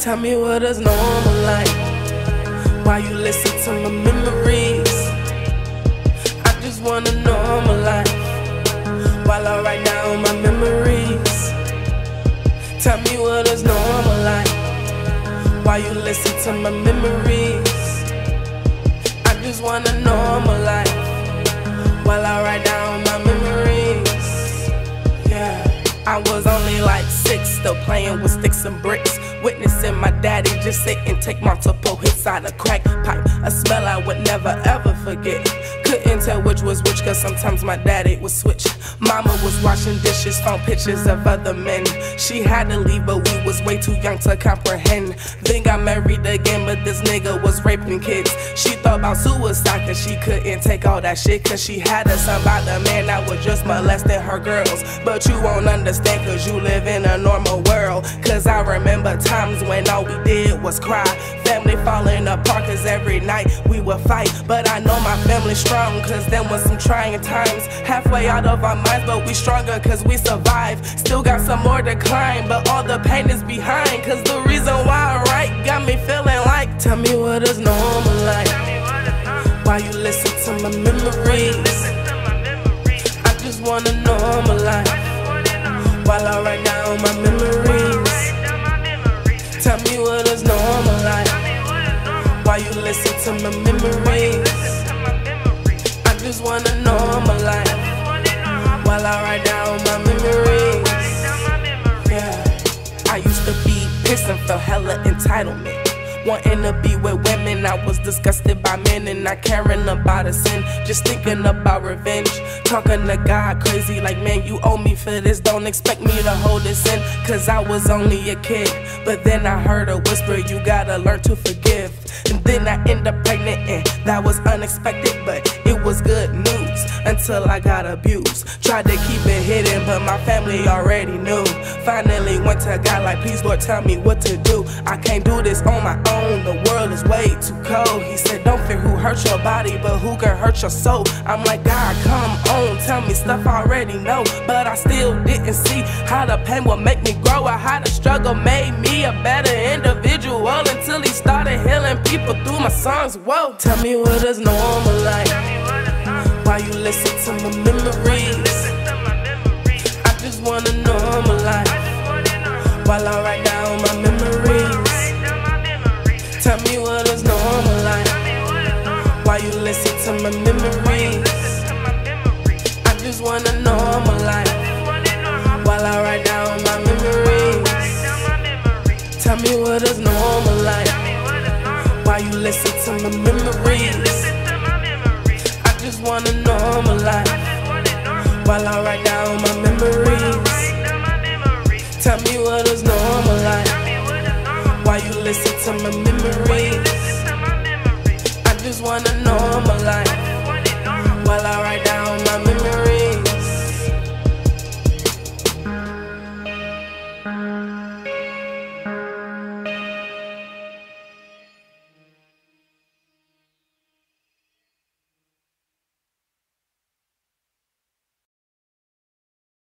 Tell me what is normal like. Why you listen to my memories? I just want a normal life while I write down my memories. Tell me what is normal like. Why you listen to my memories? I just want a normal life while I write down my memories. Yeah, I was only like 6, still playing with sticks and bricks, witnessing my daddy just sit and take multiple hits out of crack pipe, a smell I would never ever forget. Couldn't tell which was which, cause sometimes my daddy would switch. Mama was washing dishes, found pictures of other men. She had to leave, but we was way too young to comprehend. Then got married again, but this nigga was raping kids. She thought about suicide, cause she couldn't take all that shit, cause she had a son by the man that was just molesting her girls. But you won't understand, cause you live in a normal world. Cause I remember times when all we did was cry. Family falling apart, cause every night we would fight. But I know my family's strong, cause there was some trying times. Halfway out of our minds, but we stronger cause we survived. Still got some more to climb, but all the pain is behind. Cause the reason why I write got me feeling like, tell me what is normal like. Why you listen to my memories? I just want a normal life while I write down my memories. Tell me what is normal like. Why you listen to my memories? I just want a normal life while I write down my memories. Yeah, I used to be pissed and felt hella entitlement, wanting to be with women. I was disgusted by men and not caring about a sin, just thinking about revenge. Talking to God crazy like, man, you owe me for this, don't expect me to hold this in, cause I was only a kid. But then I heard a whisper, you gotta learn to forgive. And then I ended up pregnant and that was unexpected, but it was good news until I got abused. Tried to keep it hidden, but my family already knew. Finally went to God like, please Lord, tell me what to do. I can't do this on my own, the world is way too cold. He said, don't fear who hurt your body, but who can hurt your soul. I'm like, God, come on, tell me stuff I already know. But I still didn't see how the pain would make me grow, or how the struggle made me a better individual, until he started healing people through my songs. Whoa, tell me what is normal like. Why you listen to my memories? I just want a normal life while I write down my memories. Tell me what is normal like. Why you listen to my memories? I just want a normal life while I write down my memories. Tell me what is normal like. Why you listen to my memories? I just want a normal life while I write down my memories. Tell me what is normal like. Why you listen to my memories? I just want a normal life while I write down my memories.